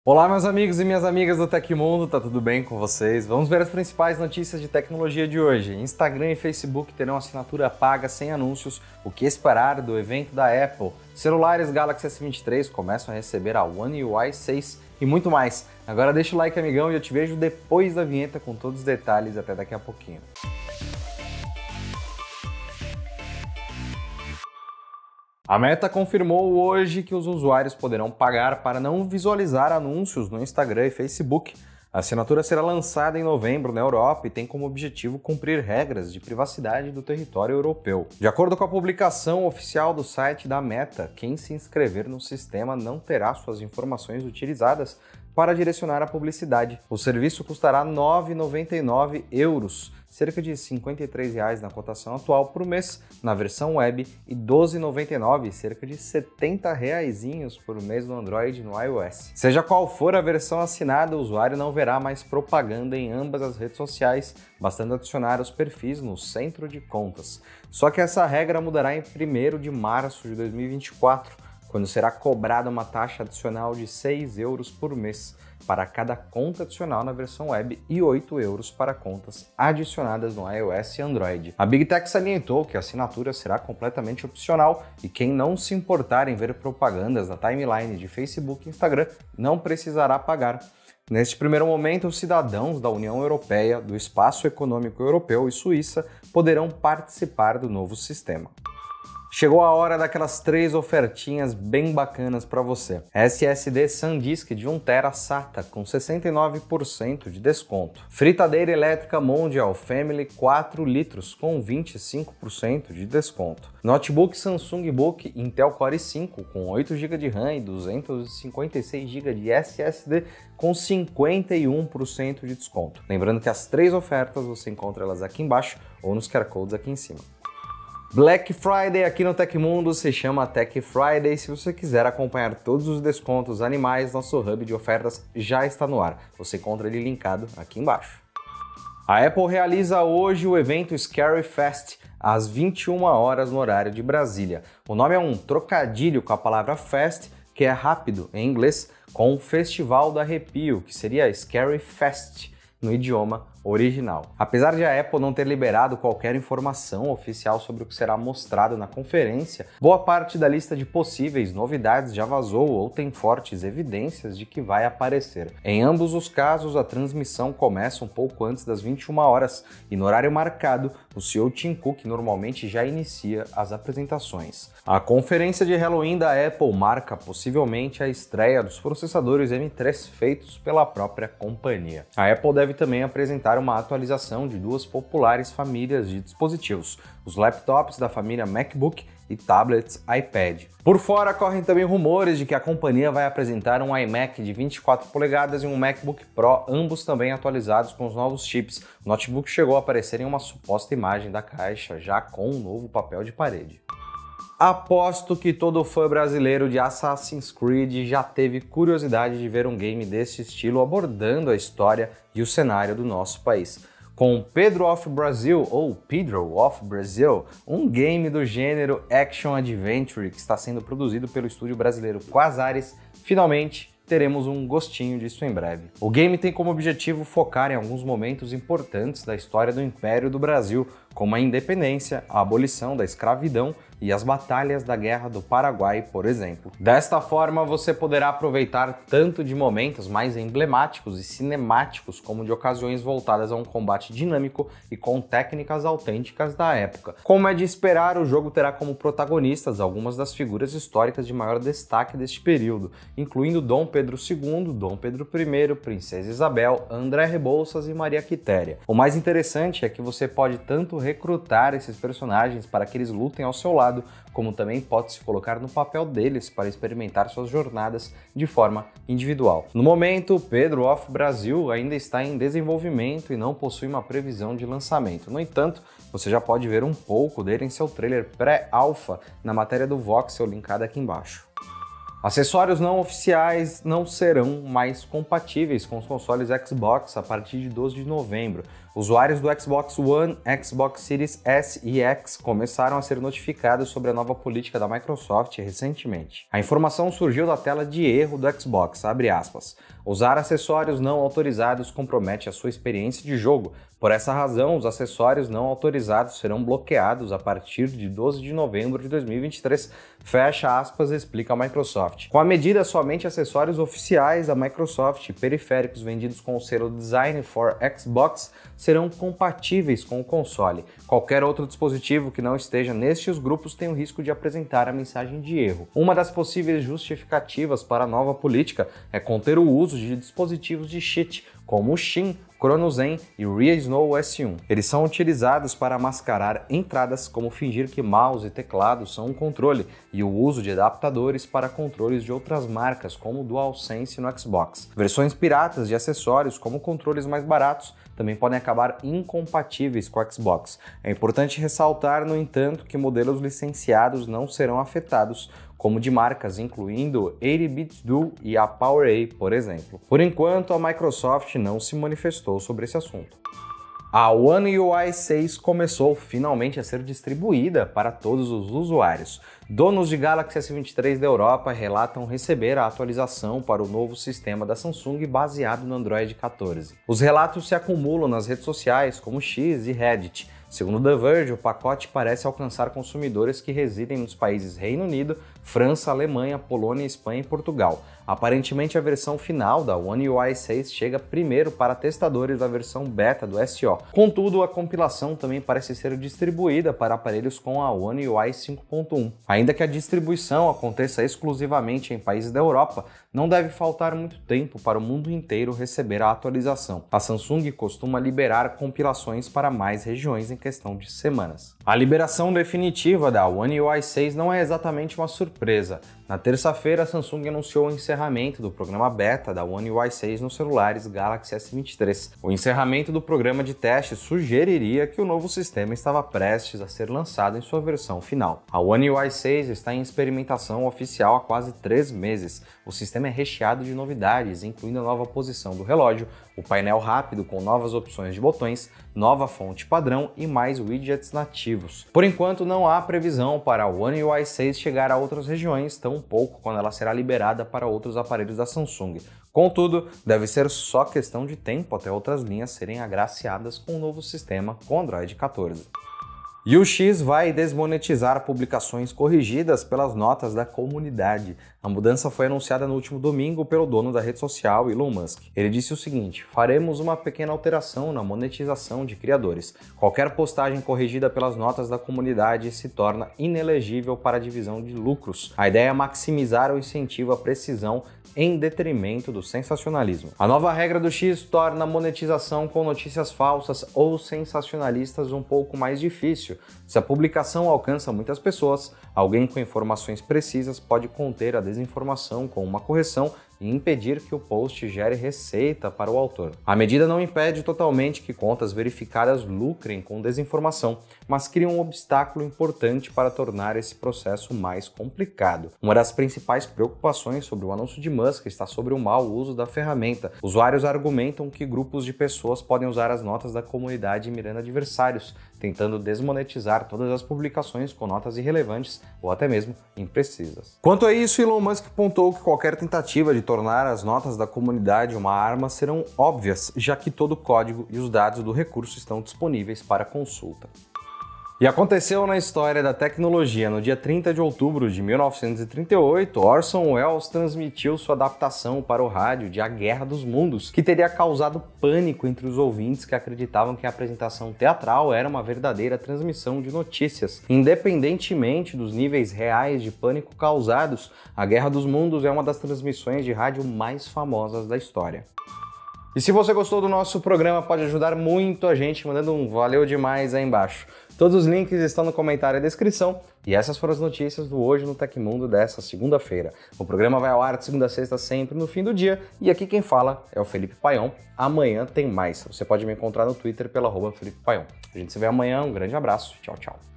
Olá, meus amigos e minhas amigas do Tecmundo, tá tudo bem com vocês? Vamos ver as principais notícias de tecnologia de hoje. Instagram e Facebook terão assinatura paga sem anúncios, o que esperar do evento da Apple. Celulares Galaxy S23 começam a receber a One UI 6 e muito mais. Agora deixa o like, amigão, e eu te vejo depois da vinheta com todos os detalhes. Até daqui a pouquinho. A Meta confirmou hoje que os usuários poderão pagar para não visualizar anúncios no Instagram e Facebook. A assinatura será lançada em novembro na Europa e tem como objetivo cumprir regras de privacidade do território europeu. De acordo com a publicação oficial do site da Meta, quem se inscrever no sistema não terá suas informações utilizadas para direcionar a publicidade. O serviço custará € 9,99, cerca de R$ 53 na cotação atual por mês na versão web e R$ 12,99, cerca de R$ 70 por mês no Android e no iOS. Seja qual for a versão assinada, o usuário não verá mais propaganda em ambas as redes sociais, bastando adicionar os perfis no centro de contas. Só que essa regra mudará em 1º de março de 2024, quando será cobrada uma taxa adicional de € 6 por mês para cada conta adicional na versão web e € 8 para contas adicionadas no iOS e Android. A Big Tech salientou que a assinatura será completamente opcional e quem não se importar em ver propagandas na timeline de Facebook e Instagram não precisará pagar. Neste primeiro momento, os cidadãos da União Europeia, do Espaço Econômico Europeu e Suíça poderão participar do novo sistema. Chegou a hora daquelas 3 ofertinhas bem bacanas para você. SSD SanDisk de 1TB SATA com 69% de desconto. Fritadeira elétrica Mondial Family 4 litros com 25% de desconto. Notebook Samsung Book Intel Core i5 com 8 GB de RAM e 256 GB de SSD com 51% de desconto. Lembrando que as 3 ofertas você encontra elas aqui embaixo ou nos QR Codes aqui em cima. Black Friday aqui no Tecmundo se chama Tech Friday. Se você quiser acompanhar todos os descontos animais, nosso hub de ofertas já está no ar. Você encontra ele linkado aqui embaixo. A Apple realiza hoje o evento Scary Fest, às 21 horas no horário de Brasília. O nome é um trocadilho com a palavra fest, que é rápido em inglês, com o Festival do Arrepio, que seria Scary Fest no idioma original. Apesar de a Apple não ter liberado qualquer informação oficial sobre o que será mostrado na conferência, boa parte da lista de possíveis novidades já vazou ou tem fortes evidências de que vai aparecer. Em ambos os casos, a transmissão começa um pouco antes das 21 horas e no horário marcado, o CEO Tim Cook normalmente já inicia as apresentações. A conferência de Halloween da Apple marca possivelmente a estreia dos processadores M3 feitos pela própria companhia. A Apple deve também apresentar uma atualização de 2 populares famílias de dispositivos, os laptops da família MacBook e tablets iPad. Por fora, correm também rumores de que a companhia vai apresentar um iMac de 24 polegadas e um MacBook Pro, ambos também atualizados com os novos chips. O notebook chegou a aparecer em uma suposta imagem da caixa, já com um novo papel de parede. Aposto que todo fã brasileiro de Assassin's Creed já teve curiosidade de ver um game desse estilo abordando a história e o cenário do nosso país. Com Pedro of Brazil, ou Pedro of Brazil, um game do gênero Action Adventure que está sendo produzido pelo estúdio brasileiro Quasares, finalmente teremos um gostinho disso em breve. O game tem como objetivo focar em alguns momentos importantes da história do Império do Brasil, como a independência, a abolição da escravidão e as batalhas da Guerra do Paraguai, por exemplo. Desta forma, você poderá aproveitar tanto de momentos mais emblemáticos e cinemáticos, como de ocasiões voltadas a um combate dinâmico e com técnicas autênticas da época. Como é de esperar, o jogo terá como protagonistas algumas das figuras históricas de maior destaque deste período, incluindo Dom Pedro II, Dom Pedro I, Princesa Isabel, André Rebouças e Maria Quitéria. O mais interessante é que você pode tanto recrutar esses personagens para que eles lutem ao seu lado, como também pode se colocar no papel deles para experimentar suas jornadas de forma individual. No momento, Pedro of Brazil ainda está em desenvolvimento e não possui uma previsão de lançamento. No entanto, você já pode ver um pouco dele em seu trailer pré-alpha na matéria do Voxel linkada aqui embaixo. Acessórios não oficiais não serão mais compatíveis com os consoles Xbox a partir de 12 de novembro. Usuários do Xbox One, Xbox Series S e X começaram a ser notificados sobre a nova política da Microsoft recentemente. A informação surgiu da tela de erro do Xbox, abre aspas. Usar acessórios não autorizados compromete a sua experiência de jogo. Por essa razão, os acessórios não autorizados serão bloqueados a partir de 12 de novembro de 2023, fecha aspas, explica a Microsoft. Com a medida, somente acessórios oficiais da Microsoft e periféricos vendidos com o selo Design for Xbox serão compatíveis com o console. Qualquer outro dispositivo que não esteja nestes grupos tem o risco de apresentar a mensagem de erro. Uma das possíveis justificativas para a nova política é conter o uso de dispositivos de cheat, como o Steam, ChronoZen e ReaSnow S1. Eles são utilizados para mascarar entradas, como fingir que mouse e teclado são um controle, e o uso de adaptadores para controles de outras marcas, como o DualSense no Xbox. Versões piratas de acessórios, como controles mais baratos, também podem acabar incompatíveis com o Xbox. É importante ressaltar, no entanto, que modelos licenciados não serão afetados, como de marcas incluindo 8-Bit Do e a PowerA, por exemplo. Por enquanto, a Microsoft não se manifestou sobre esse assunto. A One UI 6 começou finalmente a ser distribuída para todos os usuários. Donos de Galaxy S23 da Europa relatam receber a atualização para o novo sistema da Samsung baseado no Android 14. Os relatos se acumulam nas redes sociais como X e Reddit. Segundo The Verge, o pacote parece alcançar consumidores que residem nos países Reino Unido, França, Alemanha, Polônia, Espanha e Portugal. Aparentemente, a versão final da One UI 6 chega primeiro para testadores da versão beta do SO. Contudo, a compilação também parece ser distribuída para aparelhos com a One UI 5.1. Ainda que a distribuição aconteça exclusivamente em países da Europa, não deve faltar muito tempo para o mundo inteiro receber a atualização. A Samsung costuma liberar compilações para mais regiões em questão de semanas. A liberação definitiva da One UI 6 não é exatamente uma surpresa. Na terça-feira, a Samsung anunciou o encerramento do programa beta da One UI 6 nos celulares Galaxy S23. O encerramento do programa de teste sugeriria que o novo sistema estava prestes a ser lançado em sua versão final. A One UI 6 está em experimentação oficial há quase 3 meses. O sistema é recheado de novidades, incluindo a nova posição do relógio, o painel rápido com novas opções de botões, nova fonte padrão e mais widgets nativos. Por enquanto, não há previsão para a One UI 6 chegar a outras regiões, tampouco quando ela será liberada para outros aparelhos da Samsung. Contudo, deve ser só questão de tempo até outras linhas serem agraciadas com o novo sistema com Android 14. E o X vai desmonetizar publicações corrigidas pelas notas da comunidade. A mudança foi anunciada no último domingo pelo dono da rede social, Elon Musk. Ele disse o seguinte: faremos uma pequena alteração na monetização de criadores. Qualquer postagem corrigida pelas notas da comunidade se torna inelegível para a divisão de lucros. A ideia é maximizar o incentivo à precisão em detrimento do sensacionalismo. A nova regra do X torna a monetização com notícias falsas ou sensacionalistas um pouco mais difícil. Se a publicação alcança muitas pessoas, alguém com informações precisas pode conter a desinformação com uma correção e impedir que o post gere receita para o autor. A medida não impede totalmente que contas verificadas lucrem com desinformação, mas cria um obstáculo importante para tornar esse processo mais complicado. Uma das principais preocupações sobre o anúncio de Musk está sobre o mau uso da ferramenta. Usuários argumentam que grupos de pessoas podem usar as notas da comunidade mirando adversários, tentando desmonetizar todas as publicações com notas irrelevantes ou até mesmo imprecisas. Quanto a isso, Elon Musk pontuou que qualquer tentativa de tornar as notas da comunidade uma arma serão óbvias, já que todo o código e os dados do recurso estão disponíveis para consulta. E aconteceu na história da tecnologia. No dia 30 de outubro de 1938, Orson Welles transmitiu sua adaptação para o rádio de A Guerra dos Mundos, que teria causado pânico entre os ouvintes que acreditavam que a apresentação teatral era uma verdadeira transmissão de notícias. Independentemente dos níveis reais de pânico causados, A Guerra dos Mundos é uma das transmissões de rádio mais famosas da história. E se você gostou do nosso programa, pode ajudar muito a gente mandando um valeu demais aí embaixo. Todos os links estão no comentário e descrição. E essas foram as notícias do Hoje no Tecmundo dessa segunda-feira. O programa vai ao ar de segunda a sexta, sempre no fim do dia. E aqui quem fala é o Felipe Paion. Amanhã tem mais. Você pode me encontrar no Twitter pelo @FelipePaion. A gente se vê amanhã. Um grande abraço. Tchau, tchau.